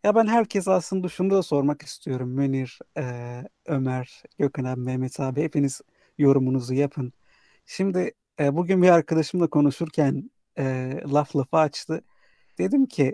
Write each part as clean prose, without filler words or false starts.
Ya ben herkese aslında şunu da sormak istiyorum. Münir, Ömer, Gökhan abi, Mehmet abi hepiniz yorumunuzu yapın. Şimdi bugün bir arkadaşımla konuşurken laf lafı açtı. Dedim ki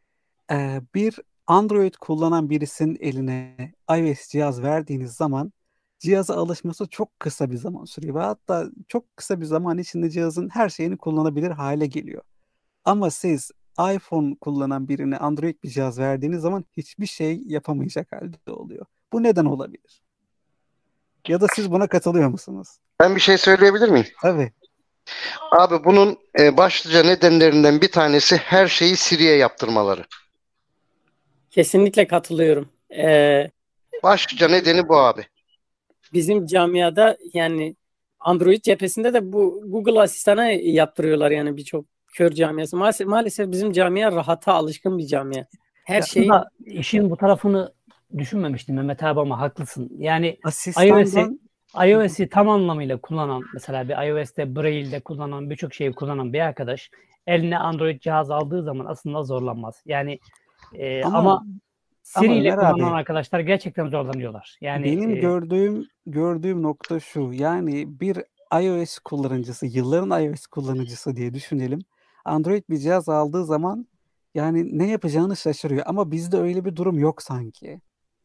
bir Android kullanan birisinin eline iOS cihaz verdiğiniz zaman cihaza alışması çok kısa bir zaman sürüyor. Ve hatta çok kısa bir zaman içinde cihazın her şeyini kullanabilir hale geliyor. Ama siz iPhone kullanan birine Android bir cihaz verdiğiniz zaman hiçbir şey yapamayacak halde oluyor. Bu neden olabilir? Ya da siz buna katılıyor musunuz? Ben bir şey söyleyebilir miyim? Tabii. Abi bunun başlıca nedenlerinden bir tanesi her şeyi Siri'ye yaptırmaları. Kesinlikle katılıyorum. Başlıca nedeni bu abi. Bizim camiada yani Android cephesinde de bu Google asistanı yaptırıyorlar yani birçok kör camiası. Maalesef bizim camia rahata alışkın bir camia. Her şey Aslında işin bu tarafını düşünmemiştim Mehmet abi ama haklısın. Yani Asistandan iOS'i tam anlamıyla kullanan, mesela bir iOS'te Braille'de kullanan, birçok şeyi kullanan bir arkadaş eline Android cihaz aldığı zaman aslında zorlanmaz. Yani ama ama Siri ile Ömer kullanan abi, arkadaşlar gerçekten zorlanıyorlar. Yani benim gördüğüm nokta şu. Yani bir iOS kullanıcısı, yılların iOS kullanıcısı diye düşünelim. Android bir cihaz aldığı zaman yani ne yapacağını şaşırıyor. Ama bizde öyle bir durum yok sanki.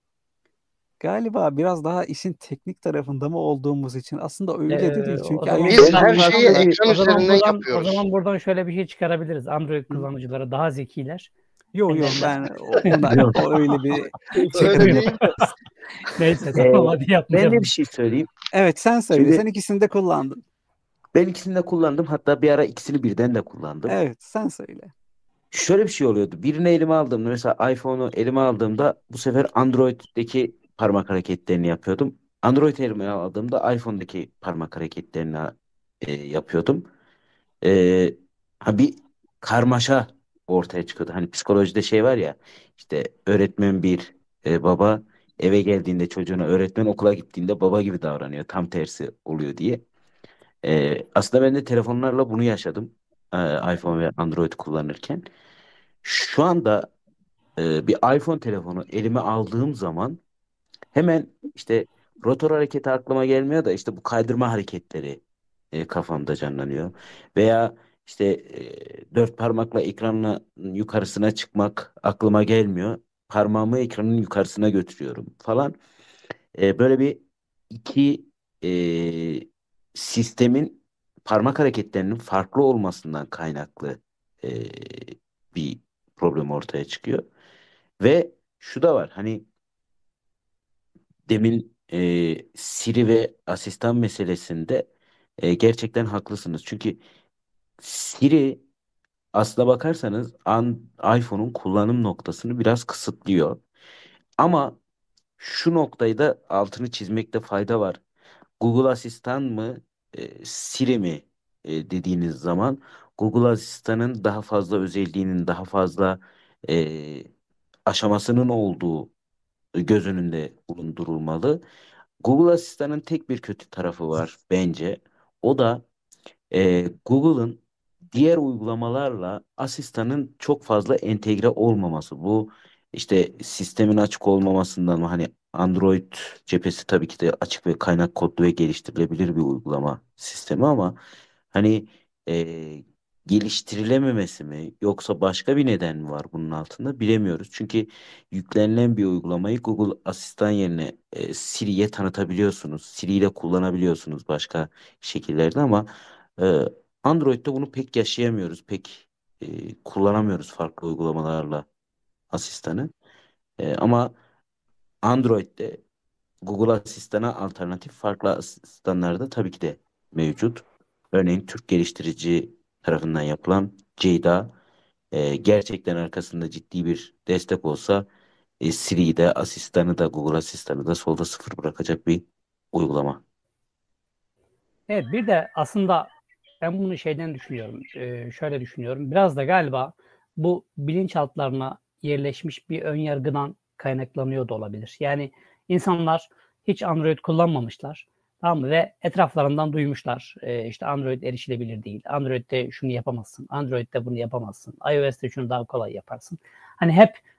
Galiba biraz daha işin teknik tarafında mı olduğumuz için aslında öyle de değil. o Çünkü zaman Biz iOS'in her buradan şeyi dünyasında ekran üzerinden o yapıyoruz. zaman buradan şöyle bir şey çıkarabiliriz. Android Hı. kullanıcıları daha zekiler. Yo yo, Kendilerine. ben ona Yok. o öyle bir Öyle çıkarım değil yok. de. Neyse Ee, tamam hadi Ben de yapmayalım. bir şey söyleyeyim. Evet, sen söyle. Şimdi Sen ikisini de kullandın. ben ikisini de kullandım. Hatta bir ara ikisini birden de kullandım. Evet, sen söyle. Şöyle bir şey oluyordu. Birini elime aldığımda, mesela iPhone'u elime aldığımda bu sefer Android'deki parmak hareketlerini yapıyordum. Android elime aldığımda iPhone'daki parmak hareketlerini yapıyordum. E, bir karmaşa ortaya çıkıyordu. Hani psikolojide şey var ya, işte öğretmen bir baba eve geldiğinde çocuğuna, öğretmen okula gittiğinde baba gibi davranıyor. Tam tersi oluyor diye. Aslında ben de telefonlarla bunu yaşadım. iPhone ve Android kullanırken. Şu anda bir iPhone telefonu elime aldığım zaman hemen işte rotor hareketi aklıma gelmiyor da işte bu kaydırma hareketleri kafamda canlanıyor. Veya işte dört parmakla ekranla yukarısına çıkmak aklıma gelmiyor. Parmağımı ekranın yukarısına götürüyorum falan. Böyle bir iki e, sistemin parmak hareketlerinin farklı olmasından kaynaklı e, bir problem ortaya çıkıyor. Ve şu da var, hani demin Siri ve asistan meselesinde gerçekten haklısınız. Çünkü Siri, aslına bakarsanız iPhone'un kullanım noktasını biraz kısıtlıyor. Ama şu noktayı da altını çizmekte fayda var. Google Asistan mı, Siri mi dediğiniz zaman Google Asistan'ın daha fazla özelliğinin, daha fazla e, aşamasının olduğu göz önünde bulundurulmalı. Google Asistan'ın tek bir kötü tarafı var bence. O da Google'ın diğer uygulamalarla asistanın çok fazla entegre olmaması. Bu işte sistemin açık olmamasından mı? Hani Android cephesi tabii ki de açık ve kaynak kodlu ve geliştirilebilir bir uygulama sistemi ama hani geliştirilememesi mi yoksa başka bir neden mi var bunun altında bilemiyoruz. Çünkü yüklenilen bir uygulamayı Google Asistan yerine Siri'ye tanıtabiliyorsunuz. Siri ile kullanabiliyorsunuz başka şekillerde ama ee, Android'de bunu pek yaşayamıyoruz. Pek kullanamıyoruz farklı uygulamalarla asistanı. Ama Android'de Google Asistan'a alternatif farklı asistanlar da tabii ki de mevcut. Örneğin Türk geliştirici tarafından yapılan Ceyda gerçekten arkasında ciddi bir destek olsa Siri'yi de asistanı da Google Asistanı da solda sıfır bırakacak bir uygulama. Evet, bir de aslında ben bunu şeyden düşünüyorum. Şöyle düşünüyorum. Biraz da galiba bu bilinçaltlarına yerleşmiş bir ön yargıdan kaynaklanıyor da olabilir. Yani insanlar hiç Android kullanmamışlar. Tamam mı? Ve etraflarından duymuşlar. İşte Android erişilebilir değil. Android'de şunu yapamazsın. Android'de bunu yapamazsın. iOS'te şunu daha kolay yaparsın. Hani hep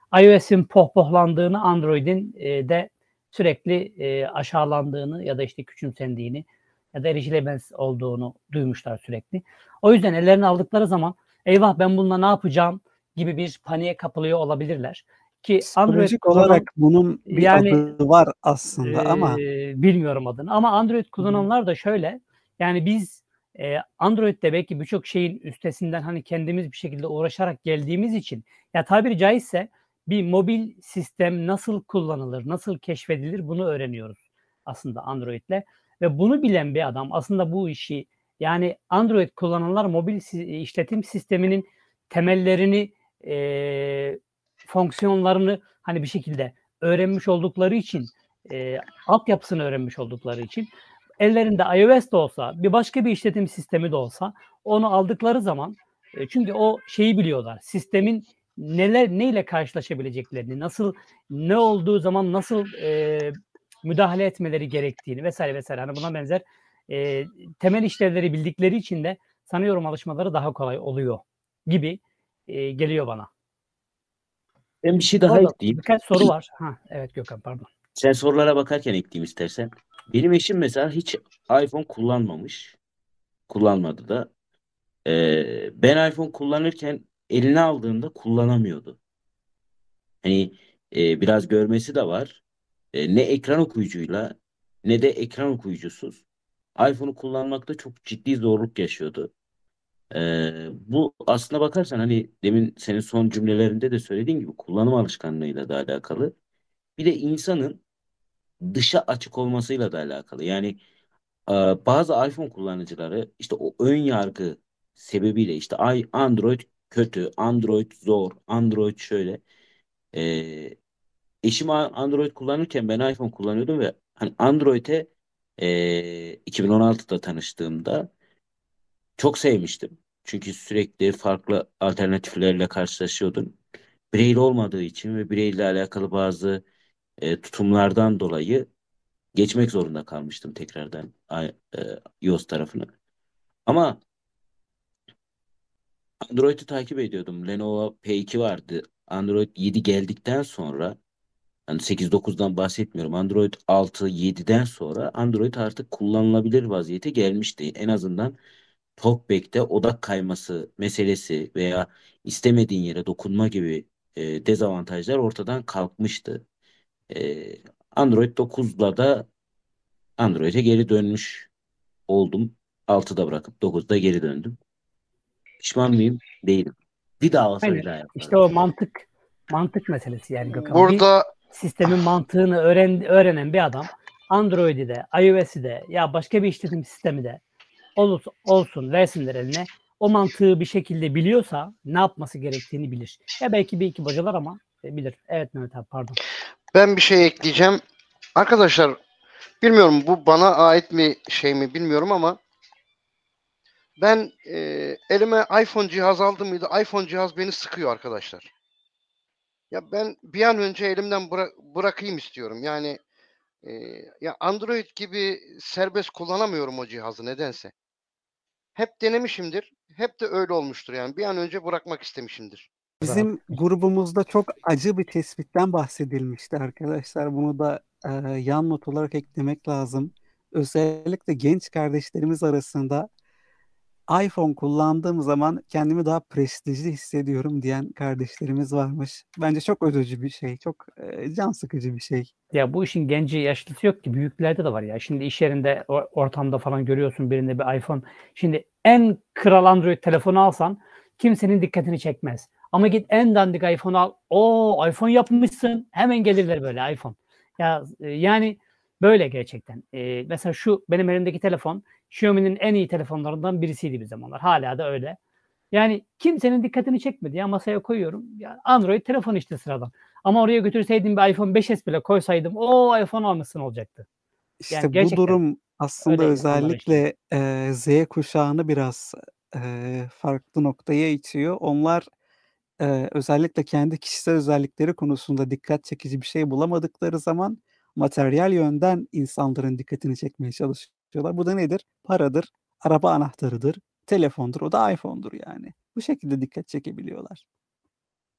iOS'in pohpohlandığını, Android'in de sürekli aşağılandığını ya da işte küçümsendiğini ya da erişilemez olduğunu duymuşlar sürekli. O yüzden ellerine aldıkları zaman eyvah ben bununla ne yapacağım gibi bir paniğe kapılıyor olabilirler. Ki Android Psikolojik kullanan olarak bunun bir yani adı var aslında ama bilmiyorum adını ama Android kullananlar da şöyle, yani biz Android'de belki birçok şeyin üstesinden hani kendimiz bir şekilde uğraşarak geldiğimiz için ya tabiri caizse bir mobil sistem nasıl kullanılır, nasıl keşfedilir bunu öğreniyoruz aslında Android'le ve bunu bilen bir adam aslında bu işi, yani Android kullananlar mobil işletim sisteminin temellerini, fonksiyonlarını hani bir şekilde öğrenmiş oldukları için, altyapısını öğrenmiş oldukları için ellerinde iOS da olsa, bir başka bir işletim sistemi de olsa onu aldıkları zaman çünkü o şeyi biliyorlar. Sistemin neyle karşılaşabileceklerini, nasıl, ne olduğu zaman nasıl müdahale etmeleri gerektiğini vesaire vesaire. Hani buna benzer temel işlevleri bildikleri için de sanıyorum alışmaları daha kolay oluyor gibi geliyor bana. Ben bir şey daha Orada ekleyeyim. birkaç soru var. Evet Gökhan, pardon. Sen sorulara bakarken ekleyeyim istersen. Benim eşim mesela hiç iPhone kullanmamış. Kullanmadı da. Ben iPhone kullanırken eline aldığında kullanamıyordu. Hani biraz görmesi de var. Ne ekran okuyucuyla ne de ekran okuyucusuz iPhone'u kullanmakta çok ciddi zorluk yaşıyordu. Bu aslına bakarsan hani demin senin son cümlelerinde de söylediğin gibi kullanım alışkanlığıyla da alakalı. Bir de insanın dışa açık olmasıyla da alakalı. Yani e, bazı iPhone kullanıcıları işte o ön yargı sebebiyle işte ay Android kötü, Android zor, Android şöyle. E, Eşim Android kullanırken ben iPhone kullanıyordum ve hani Android'e 2016'da tanıştığımda çok sevmiştim. Çünkü sürekli farklı alternatiflerle karşılaşıyordum. Braille olmadığı için ve Braille ile alakalı bazı tutumlardan dolayı geçmek zorunda kalmıştım tekrardan iOS tarafına. Ama Android'i takip ediyordum. Lenovo P2 vardı. Android 7 geldikten sonra, hani 8-9'dan bahsetmiyorum. Android 6-7'den sonra Android artık kullanılabilir vaziyete gelmişti. En azından TalkBack'te odak kayması meselesi veya istemediğin yere dokunma gibi dezavantajlar ortadan kalkmıştı. E, Android 9'la da Android'e geri dönmüş oldum. 6'da bırakıp 9'da geri döndüm. Pişman mıyım? Değilim. Bir daha olsa Aynen. bir daha yaparım. İşte o mantık meselesi yani Gökhan. Bir Burada sistemin mantığını öğrenen bir adam Android'i de, iOS'i de ya başka bir işletim sistemi de olsun versinler eline. O mantığı bir şekilde biliyorsa ne yapması gerektiğini bilir. Ya belki bir iki bocalar ama bilir. Evet Mehmet abi, pardon. ben bir şey ekleyeceğim. Arkadaşlar bilmiyorum bu bana ait mi şey mi bilmiyorum ama ben elime iPhone cihaz aldım mıydı? iPhone cihaz beni sıkıyor arkadaşlar. Ya ben bir an önce elimden bırakayım istiyorum. Yani ya Android gibi serbest kullanamıyorum o cihazı nedense. Hep denemişimdir. Hep de öyle olmuştur yani. Bir an önce bırakmak istemişimdir. bizim grubumuzda çok acı bir tespitten bahsedilmişti arkadaşlar. Bunu da yan not olarak eklemek lazım. Özellikle genç kardeşlerimiz arasında iPhone kullandığım zaman kendimi daha prestijli hissediyorum diyen kardeşlerimiz varmış. Bence çok üzücü bir şey, çok can sıkıcı bir şey. Ya bu işin genci yaşlısı yok ki, büyüklerde de var ya. Şimdi iş yerinde ortamda falan görüyorsun birinde bir iPhone. Şimdi en kral Android telefonu alsan kimsenin dikkatini çekmez. Ama git en dandik iPhone al. O iPhone yapmışsın. Hemen gelirler böyle iPhone. Ya yani böyle gerçekten. Mesela şu benim elimdeki telefon Xiaomi'nin en iyi telefonlarından birisiydi bir zamanlar. Hala da öyle. Yani kimsenin dikkatini çekmedi ya, masaya koyuyorum. Ya Android telefon işte sıradan. Ama oraya götürseydim bir iPhone 5S bile koysaydım o iPhone almışsın olacaktı. Yani İşte bu gerçekten durum aslında öyle insanlar işte. özellikle Z kuşağını biraz farklı noktaya itiyor. Onlar özellikle kendi kişisel özellikleri konusunda dikkat çekici bir şey bulamadıkları zaman materyal yönden insanların dikkatini çekmeye çalışıyorlar. Bu da nedir? Paradır, araba anahtarıdır, telefondur, o da iPhone'dur yani. Bu şekilde dikkat çekebiliyorlar.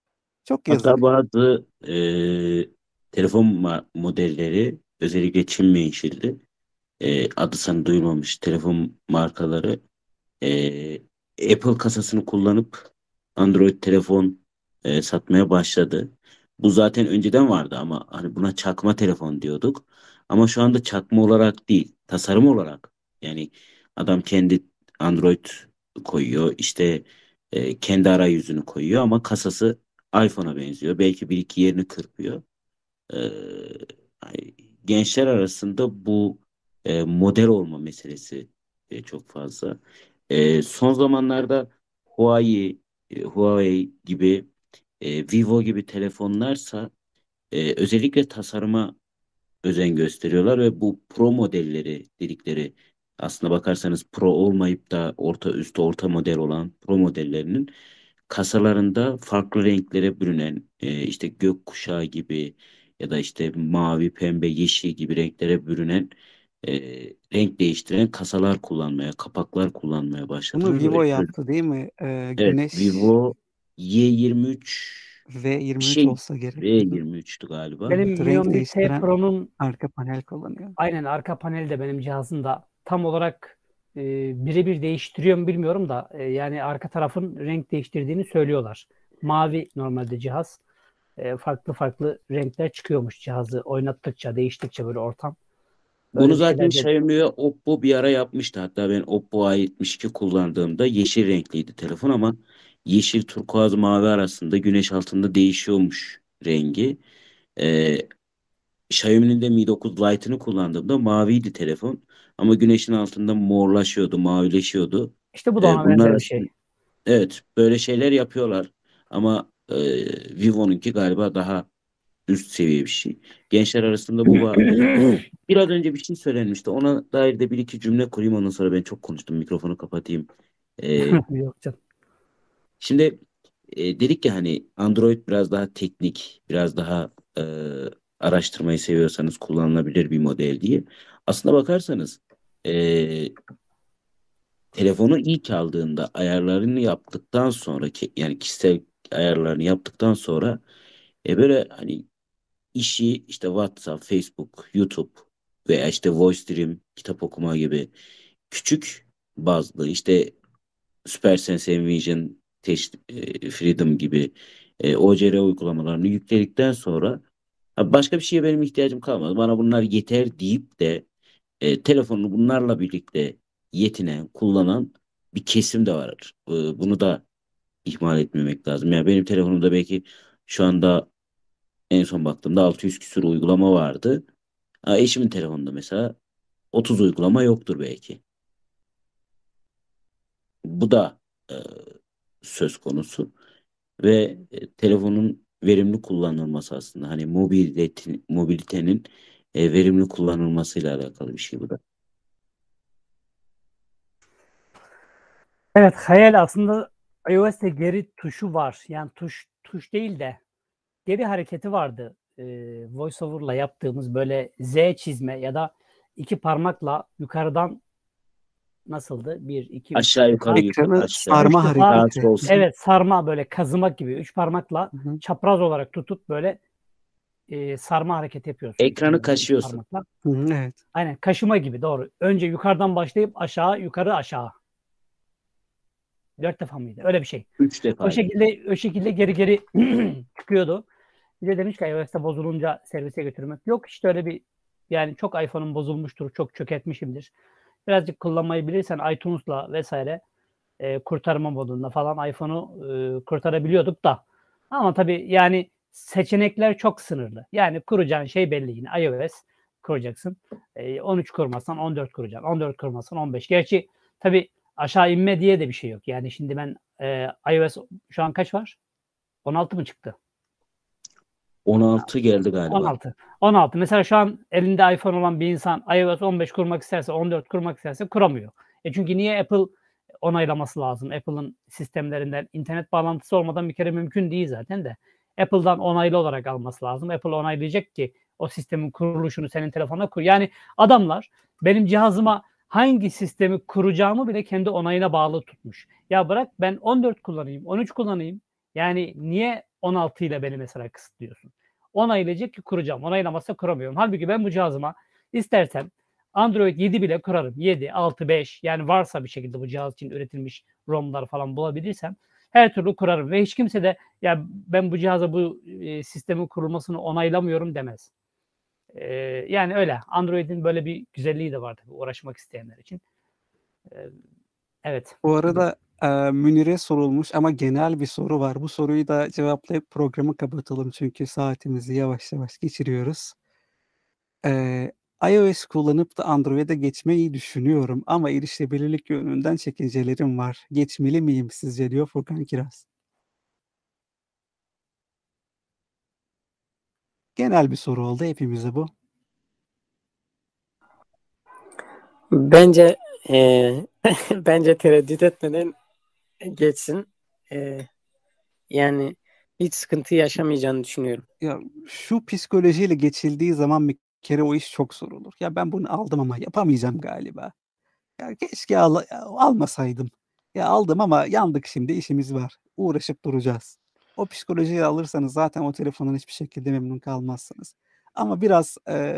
Çok Hatta yazık. bazı telefon modelleri özellikle Çin menşeli adı sana duyulmamış telefon markaları e, Apple kasasını kullanıp Android telefon satmaya başladı. Bu zaten önceden vardı ama hani buna çakma telefon diyorduk. Ama şu anda çakma olarak değil, tasarım olarak. Yani adam kendi Android koyuyor, işte kendi arayüzünü koyuyor ama kasası iPhone'a benziyor. Belki bir iki yerini kırpıyor. E, hani gençler arasında bu model olma meselesi çok fazla. Son zamanlarda Huawei gibi, Vivo gibi telefonlarsa özellikle tasarıma özen gösteriyorlar ve bu Pro modelleri dedikleri aslına bakarsanız Pro olmayıp da orta üstü orta model olan Pro modellerinin kasalarında farklı renklere bürünen işte gökkuşağı gibi ya da işte mavi, pembe, yeşil gibi renklere bürünen e, renk değiştiren kasalar kullanmaya, kapaklar kullanmaya Bunu başladılar ve Vivo yaptı değil mi? evet, Güneş Vivo Y23 bir V23 şey olsa gerek. Hı hı. V23'tü galiba. Benim Evet, Mi renk 11T değiştiren Pro'nun arka panel kullanıyor. aynen arka paneli de benim cihazımda tam olarak birebir değiştiriyor mu bilmiyorum da yani arka tarafın renk değiştirdiğini söylüyorlar. Mavi normalde cihaz. Farklı farklı renkler çıkıyormuş cihazı oynattıkça, değiştikçe böyle ortam. Bunu Böyle bir zaten şeyler de Xiaomi ve Oppo bir ara yapmıştı. Hatta ben Oppo A72 kullandığımda yeşil renkliydi telefon ama yeşil, turkuaz, mavi arasında güneş altında değişiyormuş rengi. Ee, Xiaomi'nin de Mi 9 Lite'ını kullandığımda maviydi telefon ama güneşin altında morlaşıyordu, mavileşiyordu. işte bu da ona Bunlar benzer bir aslında şey. evet böyle şeyler yapıyorlar ama Vivo'nunki galiba daha üst seviye bir şey. Gençler arasında bu var. Biraz önce bir şey söylenmişti. Ona dair de bir iki cümle kurayım. Ondan sonra ben çok konuştum. Mikrofonu kapatayım. Ee, Yok canım. şimdi dedik ya hani Android biraz daha teknik, biraz daha araştırmayı seviyorsanız kullanılabilir bir model diye. Aslına bakarsanız e, telefonu ilk aldığında ayarlarını yaptıktan sonra yani kişisel ayarlarını yaptıktan sonra böyle hani işi işte WhatsApp, Facebook, YouTube veya işte VoiceStream, kitap okuma gibi küçük bazlı işte SuperSense, Envision, Freedom gibi OCR uygulamalarını yükledikten sonra "Ha, başka bir şeye benim ihtiyacım kalmadı. Bana bunlar yeter" deyip de telefonunu bunlarla birlikte yetinen, kullanan bir kesim de var. Bunu da ihmal etmemek lazım. Yani benim telefonumda belki şu anda en son baktığımda 600 küsur uygulama vardı. Ha, eşimin telefonunda mesela 30 uygulama yoktur belki. Bu da söz konusu ve telefonun verimli kullanılması aslında hani mobilitenin verimli kullanılmasıyla alakalı bir şey bu da. Evet, hayal aslında iOS'te geri tuşu var. Yani tuş değil de geri hareketi vardı. VoiceOver'la yaptığımız böyle Z çizme ya da iki parmakla yukarıdan nasıldı? 1, 2, 3 Aşağı yukarı defa. yukarı Ekranı aşağı. 3 sarma defa Sağa hareketi. sol. evet sarma böyle kazımak gibi 3 parmakla Hı hı. çapraz olarak tutup böyle sarma hareketi yapıyorsun Ekranı ikisini böyle 3 kaşıyorsun. parmakla. Hı hı, evet. Aynen kaşıma gibi doğru. Önce yukarıdan başlayıp aşağı yukarı aşağı. 4 defa mıydı? Öyle bir şey. 3 O defaydı. şekilde geri çıkıyordu. Bir de demiş ki iOS'te bozulunca servise götürmek. Yok işte öyle bir yani çok iPhone'um bozulmuştur, çok çökertmişimdir. Birazcık kullanmayı bilirsen iTunes'la vesaire kurtarma modunda falan iPhone'u kurtarabiliyorduk da. Ama tabii yani seçenekler çok sınırlı. Yani kuracağın şey belli yine. iOS kuracaksın. 13 kurmazsan 14 kuracaksın. 14 kurmazsan 15. Gerçi tabii aşağı inme diye de bir şey yok. Yani şimdi ben iOS şu an kaç var? 16 mı çıktı? 16 geldi galiba. 16. 16. Mesela şu an elinde iPhone olan bir insan iOS 15 kurmak isterse, 14 kurmak isterse kuramıyor. Çünkü niye Apple onaylaması lazım? Apple'ın sistemlerinden internet bağlantısı olmadan bir kere mümkün değil zaten de. Apple'dan onaylı olarak alması lazım. Apple onaylayacak ki o sistemin kuruluşunu senin telefonuna kur. Yani adamlar benim cihazıma hangi sistemi kuracağımı bile kendi onayına bağlı tutmuş. Ya bırak ben 14 kullanayım, 13 kullanayım. Yani niye 16 ile beni mesela kısıtlıyorsun. Onaylayacak ki kuracağım. Onaylamazsa kuramıyorum. Halbuki ben bu cihazıma istersem Android 7 bile kurarım. 7, 6, 5 yani varsa bir şekilde bu cihaz için üretilmiş ROM'lar falan bulabilirsem her türlü kurarım. Ve hiç kimse de ya ben bu cihaza bu sistemin kurulmasını onaylamıyorum demez. Yani öyle. Android'in böyle bir güzelliği de var tabii uğraşmak isteyenler için. Evet. Bu arada Münir'e sorulmuş ama genel bir soru var. Bu soruyu da cevaplayıp programı kapatalım çünkü saatimizi yavaş yavaş geçiriyoruz. iOS kullanıp da Android'e geçmeyi düşünüyorum ama erişebilirlik yönünden çekincelerim var. Geçmeli miyim sizce diyor Furkan Kiraz. Genel bir soru oldu hepimize bu. Bence bence tereddüt etmeden geçsin. Yani hiç sıkıntı yaşamayacağını düşünüyorum. Ya şu psikolojiyle geçildiği zaman bir kere o iş çok zor olur. Ya ben bunu aldım ama yapamayacağım galiba. Ya keşke almasaydım. Ya aldım ama yandık şimdi işimiz var. Uğraşıp duracağız. O psikolojiyi alırsanız zaten o telefonun hiçbir şekilde memnun kalmazsınız. Ama biraz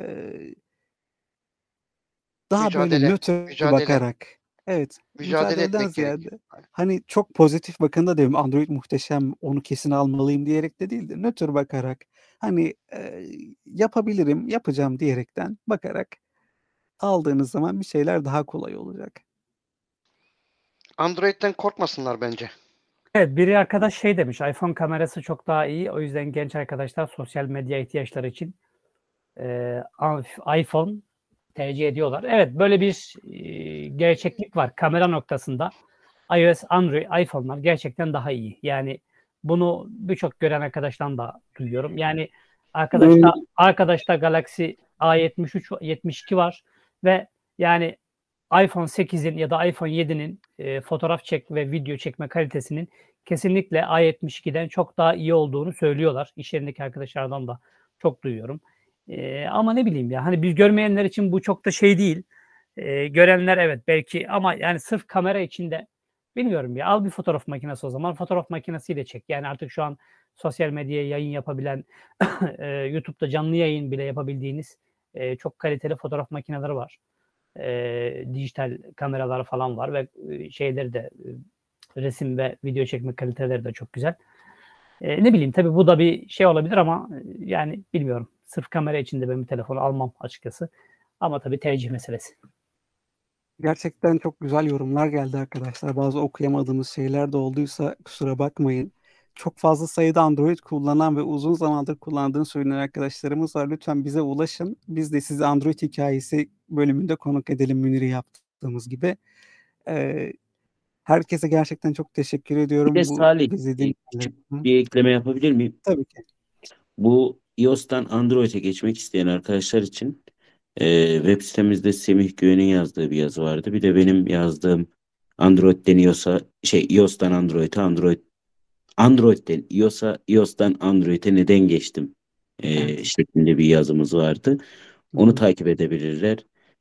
daha böyle Mücadele, nötr mücadele, bakarak, evet, mücadele mücadeleden etmek gerekiyor. ziyade hani çok pozitif bakında diyorum Android muhteşem onu kesin almalıyım diyerek de değil de nötr bakarak hani yapabilirim, yapacağım diyerekten bakarak aldığınız zaman bir şeyler daha kolay olacak. Android'den korkmasınlar bence. Evet, biri arkadaş şey demiş, iPhone kamerası çok daha iyi. O yüzden genç arkadaşlar sosyal medya ihtiyaçları için iPhone tercih ediyorlar. Evet, böyle bir gerçeklik var. Kamera noktasında iOS, Android, iPhone'lar gerçekten daha iyi. Yani bunu birçok gören arkadaştan da duyuyorum. Yani arkadaşta Galaxy A73, 72 var ve yani iPhone 8'in ya da iPhone 7'nin fotoğraf çek ve video çekme kalitesinin kesinlikle A72'den çok daha iyi olduğunu söylüyorlar. İş yerindeki arkadaşlardan da çok duyuyorum. Ama ne bileyim ya hani biz görmeyenler için bu çok da şey değil. Görenler evet belki ama yani sırf kamera içinde bilmiyorum ya al bir fotoğraf makinesi o zaman fotoğraf makinesiyle çek. Yani artık şu an sosyal medyaya yayın yapabilen YouTube'da canlı yayın bile yapabildiğiniz çok kaliteli fotoğraf makineleri var. Dijital kameralar falan var ve şeyleri de resim ve video çekme kaliteleri de çok güzel. Ne bileyim tabii bu da bir şey olabilir ama yani bilmiyorum. Sırf kamera için de ben bir telefonu almam açıkçası. Ama tabii tercih meselesi. Gerçekten çok güzel yorumlar geldi arkadaşlar. Bazı okuyamadığımız şeyler de olduysa kusura bakmayın. Çok fazla sayıda Android kullanan ve uzun zamandır kullandığını söyleyen arkadaşlarımız var. Lütfen bize ulaşın. Biz de sizi Android hikayesi bölümünde konuk edelim Münir'i yaptığımız gibi. Ee, Herkese gerçekten çok teşekkür Bir de ediyorum bu Salih, bizi dinleyenler. küçük bir ekleme yapabilir miyim? Tabii ki. Bu iOS'tan Android'e geçmek isteyen arkadaşlar için web sitemizde Semih Güven'in yazdığı bir yazı vardı. Bir de benim yazdığım Android deniyorsa iOS'tan Android'e, Android'den iOS'a, iOS'tan Android'e neden geçtim Evet. şeklinde bir yazımız vardı. Hı Onu hı. takip edebilirler.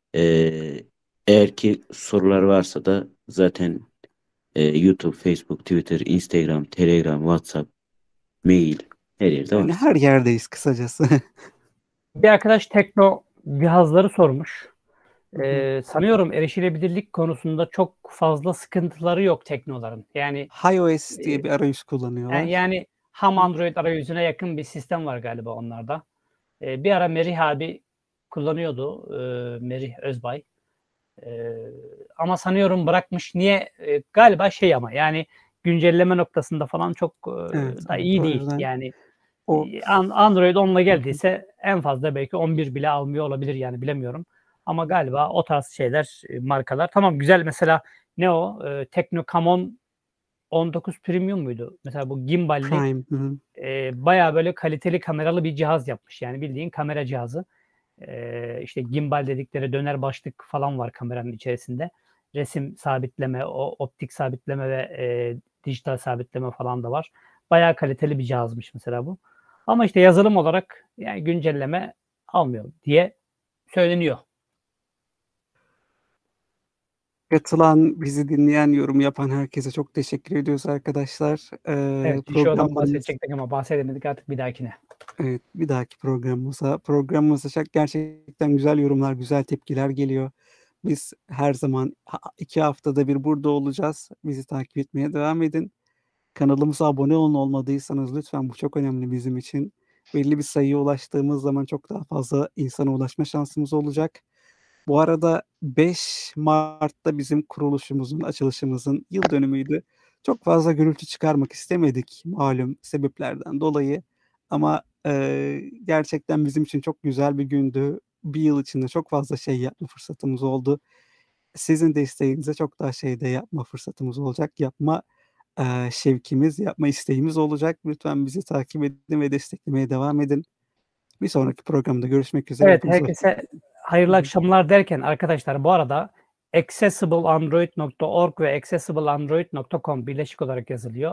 Eğer ki sorular varsa da zaten YouTube, Facebook, Twitter, Instagram, Telegram, WhatsApp, mail her yerde Yani varız. her yerdeyiz kısacası. Bir arkadaş tekno cihazları sormuş. Hı hı. Sanıyorum erişilebilirlik konusunda çok fazla sıkıntıları yok teknoların. Yani iOS diye bir arayüz kullanıyorlar. yani ham Android arayüzüne yakın bir sistem var galiba onlarda. Bir ara Merih abi kullanıyordu. Merih Özbay. Ama sanıyorum bırakmış. Niye? Galiba şey ama yani güncelleme noktasında falan çok Evet, da evet. iyi O değil. yüzden Yani o Android 10'la geldiyse en fazla belki 11 bile almıyor olabilir yani bilemiyorum. Ama galiba o tarz şeyler markalar. Tamam güzel mesela ne o? Tecno Camon 19 Premium muydu? Mesela bu gimballi Prime. Hı hı. bayağı böyle kaliteli kameralı bir cihaz yapmış. Yani bildiğin kamera cihazı. İşte gimbal dedikleri döner başlık falan var kameranın içerisinde. Resim sabitleme, optik sabitleme ve dijital sabitleme falan da var. Bayağı kaliteli bir cihazmış mesela bu. Ama işte yazılım olarak yani güncelleme almıyor diye söyleniyor. Katılan, bizi dinleyen, yorum yapan herkese çok teşekkür ediyoruz arkadaşlar. Evet, Jisho'dan bahsedecektik ama bahsedemedik, artık bir dahakine. Evet, bir dahaki programımıza çok gerçekten güzel yorumlar, güzel tepkiler geliyor. Biz her zaman 2 haftada bir burada olacağız. Bizi takip etmeye devam edin. Kanalımıza abone olmadıysanız lütfen, bu çok önemli bizim için. Belli bir sayıya ulaştığımız zaman çok daha fazla insana ulaşma şansımız olacak. Bu arada 5 Mart'ta bizim kuruluşumuzun, açılışımızın yıl dönümüydü. Çok fazla gürültü çıkarmak istemedik malum sebeplerden dolayı. Ama gerçekten bizim için çok güzel bir gündü. Bir yıl içinde çok fazla şey yapma fırsatımız oldu. Sizin desteğinize çok daha şey de yapma fırsatımız olacak. Yapma şevkimiz, yapma isteğimiz olacak. Lütfen bizi takip edin ve desteklemeye devam edin. Bir sonraki programda görüşmek üzere. Evet, Hepinize herkese hayırlı akşamlar derken arkadaşlar, bu arada accessibleandroid.org ve accessibleandroid.com birleşik olarak yazılıyor.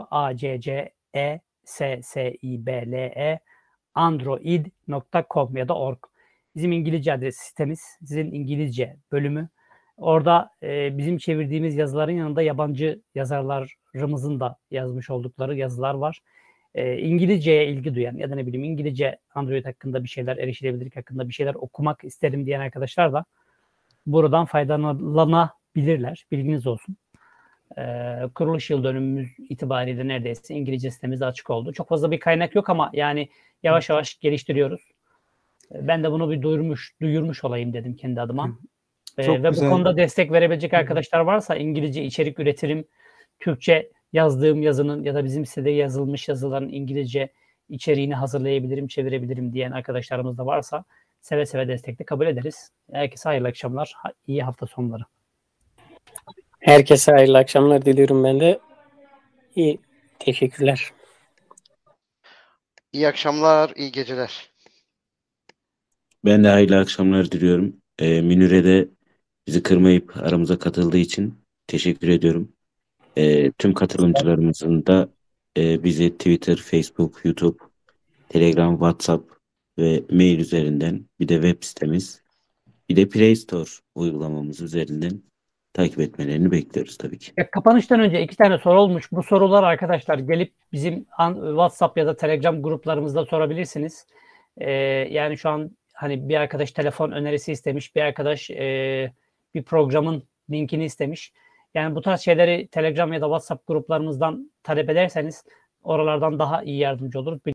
ACCESSIBLE android.com ya da org. Bizim İngilizce adres sitemiz, sizin İngilizce bölümü. Orada bizim çevirdiğimiz yazıların yanında yabancı yazarlarımızın da yazmış oldukları yazılar var. İngilizceye ilgi duyan ya da ne bileyim İngilizce Android hakkında bir şeyler, erişilebilirlik hakkında bir şeyler okumak isterim diyen arkadaşlar da buradan faydalanabilirler. Bilginiz olsun. Kuruluş yıl dönümümüz itibariyle neredeyse İngilizce sitemiz de açık oldu. Çok fazla bir kaynak yok ama yani yavaş yavaş geliştiriyoruz. Ben de bunu bir duyurmuş olayım dedim kendi adıma. Çok ve güzel. bu konuda destek verebilecek arkadaşlar varsa, İngilizce içerik üretirim, Türkçe yazdığım yazının ya da bizim sitede yazılmış yazıların İngilizce içeriğini hazırlayabilirim, çevirebilirim diyen arkadaşlarımız da varsa seve seve destekle kabul ederiz. Herkese hayırlı akşamlar, iyi hafta sonları. Herkese hayırlı akşamlar diliyorum ben de. İyi, teşekkürler. İyi akşamlar, iyi geceler. Ben de hayırlı akşamlar diliyorum. Münir'e de bizi kırmayıp aramıza katıldığı için teşekkür ediyorum. Tüm katılımcılarımızın da bizi Twitter, Facebook, YouTube, Telegram, WhatsApp ve mail üzerinden, bir de web sitemiz, bir de Play Store uygulamamız üzerinden takip etmelerini bekliyoruz tabii ki. Kapanıştan önce 2 tane soru olmuş. Bu sorular arkadaşlar gelip bizim WhatsApp ya da Telegram gruplarımızda sorabilirsiniz. Yani şu an hani bir arkadaş telefon önerisi istemiş, bir arkadaş bir programın linkini istemiş. Yani bu tarz şeyleri Telegram ya da WhatsApp gruplarımızdan talep ederseniz oralardan daha iyi yardımcı oluruz.